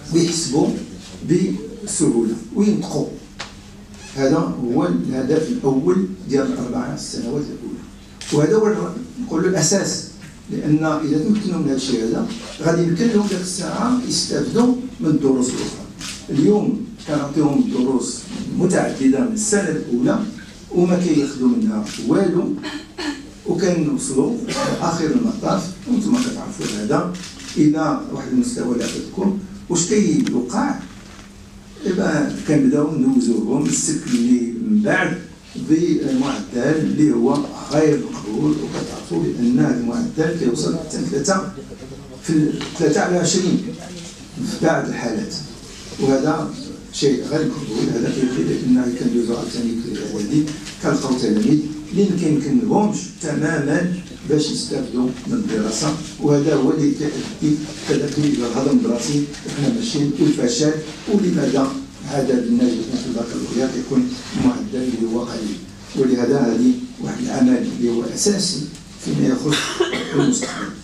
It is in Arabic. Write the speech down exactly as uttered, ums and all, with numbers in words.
ويحسبوا بسهوله وينطقوا. هذا هو الهدف الاول ديال الاربع سنوات الاولى، وهذا هو نقول الاساس. لان اذا تمكنوا من هذا الشيء هذا غادي يمكن لهم ذاك الساعه يستافدوا من الدروس الاخرى. اليوم كنعطيهم دروس متعدده من السنه الاولى وما كياخذوا منها والو، وكنوصلوا لاخر المطاف وانتم كتعرفوا هذا الى واحد المستوى اللي عطيتكم. واش كيوقع؟ دابا كنبداو ندوزوهم السلك اللي من بعد بمعدل اللي هو غير مقبول، وكتعرفوا بان هذا المعدل كيوصل حتى ثلاثة في ثلاثة على عشرين في بعض الحالات، وهذا شيء غير مقبول. هذا كيفي بان كندوزو عاوتاني في الاعدادي كنلقاو تلاميذ اللي ما كيمكنلهمش تماما باش يستافدوا من الدراسه، وهذا هو اللي كيؤدي كذلك الى الهضم الدراسي وحنا ماشيين والفشل. ولماذا عدد الناجحين في البكالوريا كيكون معدل اللي هو قليل؟ ولهذا هذه واحد العمل اللي هو اساسي فيما يخص المستقبل.